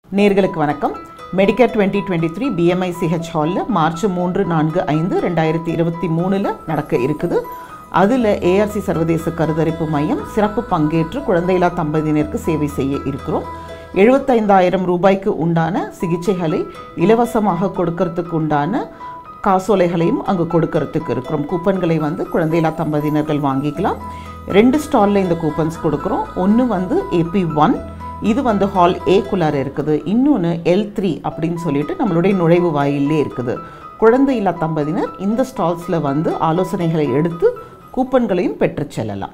நேர்களுக்கு வணக்கம். Medicare 2023 BMICH ஹாலில் மார்ச் 3, 4, 5, 2023 நடக்க இருக்குது. அதில் ARC சர்வதேச கருத்தரிப்பு மையம் சிறப்பு பங்கேற்று குழந்தையில்லா தம்பதியினருக்கு சேவை செய்ய இருக்கிறோம். 75,000 ரூபாய்க்கு உண்டான சிகிச்சைகளை இலவசமாக கொடுக்கறதுக்கு உண்டான காசோலைகளையும் அங்கு கொடுக்கறதுக்கு இருக்கிறோம். கூப்பன்களை குழந்தையில்லா தம்பதியினர்கள் வாங்கிக்கலாம். 2 ஸ்டாலில் இந்த கூப்பன்ஸ் கொடுக்குறோம். ஒன்று AP1, இது ஹால் ஏக்குள்ளார இருக்குது. இன்னொன்று L3 அப்படின்னு சொல்லிட்டு நம்மளுடைய நுழைவு வாயிலே இருக்குது. குழந்தையில்லா தம்பதியினர் இந்த ஸ்டால்ஸில் ஆலோசனைகளை எடுத்து கூப்பன்களையும் பெற்று செல்லலாம்.